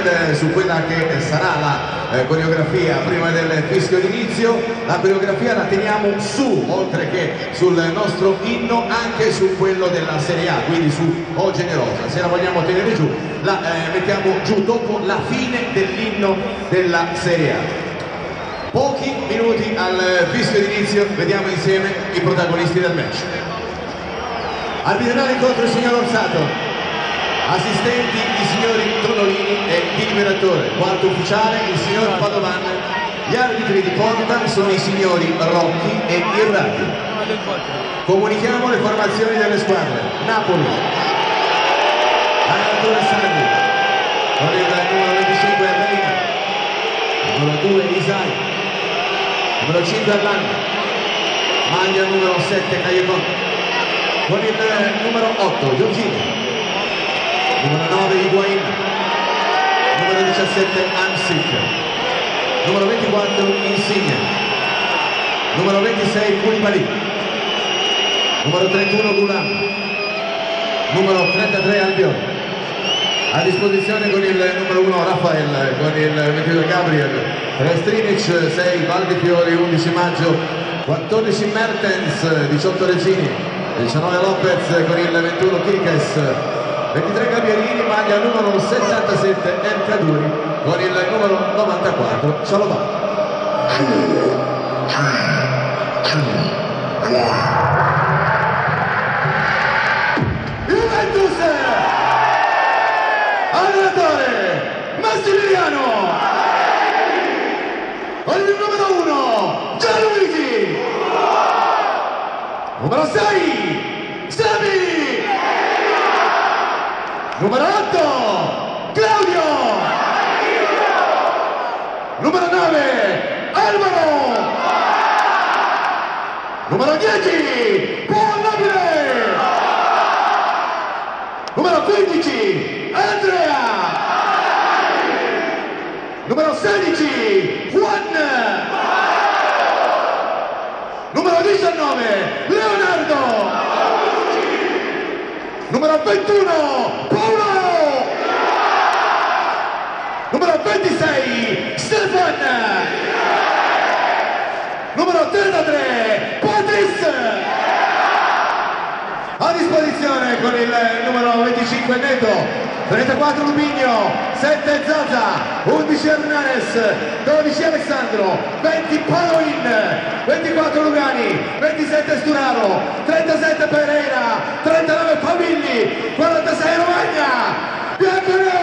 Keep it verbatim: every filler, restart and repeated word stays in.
del, su quella che sarà la eh, coreografia prima del fischio d'inizio. La coreografia la teniamo su, oltre che sul nostro inno, anche su quello della Serie A, quindi su O Generosa. Se la vogliamo tenere giù, la eh, mettiamo giù dopo la fine dell'inno della Serie A. Pochi minuti al fischio d'inizio, vediamo insieme i protagonisti del match. Arbitrale incontro il signor Orsato, assistenti i signori Tronolini e Di Liberatore, quarto ufficiale il signor Padovan, gli arbitri di porta sono i signori Rocchi e Irrati. Comunichiamo le formazioni delle squadre. Napoli, allenatore Sandi, con il numero venticinque Reina, numero due Isai, numero cinque Arlanda, maglia numero sette Caiecon, con il numero otto Giorgini, numero nove Higuain, numero diciassette Amsic, numero ventiquattro Insigne, numero ventisei Koulibaly, numero trentuno Goulam, numero trentatré Albion. A disposizione con il numero uno Rafael, con il ventidue Gabriel, Restrinic sei, Valdi Fiori undici Maggio, quattordici Mertens, diciotto Regini, diciannove Lopez con il ventuno Kikes, ventitré Gabierini, maglia numero settantasette El Kaduri con il numero novantaquattro Cialovà. Juventus, allenatore Massimiliano, con il numero uno Gianluigi, numero sei Sami, numero otto Claudio, numero nove Alvaro, numero dieci Paul Nobile, numero quindici Andrea, numero sedici Juan, numero diciannove Leonardo, numero ventuno Paolo, numero ventisei Stefan, numero trentatré Patrice. A disposizione con il numero venticinque Neto, trentaquattro Rubigno, sette Zaza, undici Hernanes, dodici Alessandro, venti Paloin, ventiquattro Lugani, ventisette Sturaro, trentasette Pereira, trentanove Favilli, quarantasei Romagna, bianco